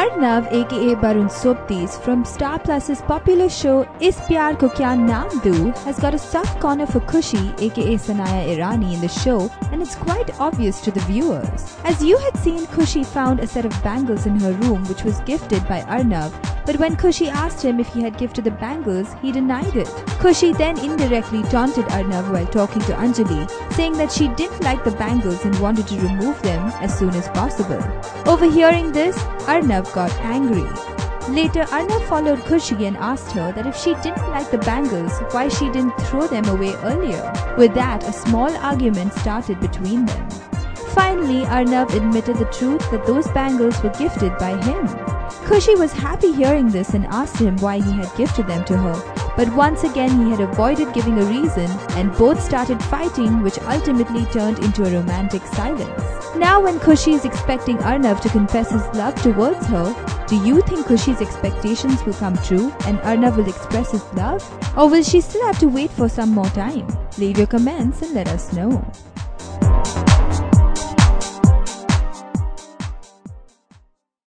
Arnav aka Barun Sobtis from Star Plus's popular show Is Pyar Ko Kya Naam Do has got a soft corner for Khushi aka Sanaya Irani in the show, and it's quite obvious to the viewers. As you had seen, Khushi found a set of bangles in her room which was gifted by Arnav, but when Khushi asked him if he had gifted the bangles, he denied it. Khushi then indirectly taunted Arnav while talking to Anjali, saying that she didn't like the bangles and wanted to remove them as soon as possible. Overhearing this, Arnav got angry. Later, Arnav followed Khushi and asked her that if she didn't like the bangles, why she didn't throw them away earlier. With that, a small argument started between them. Finally, Arnav admitted the truth that those bangles were gifted by him. Khushi was happy hearing this and asked him why he had gifted them to her, but once again he had avoided giving a reason, and both started fighting, which ultimately turned into a romantic silence. Now when Khushi is expecting Arnav to confess his love towards her, do you think Khushi's expectations will come true and Arnav will express his love? Or will she still have to wait for some more time? Leave your comments and let us know.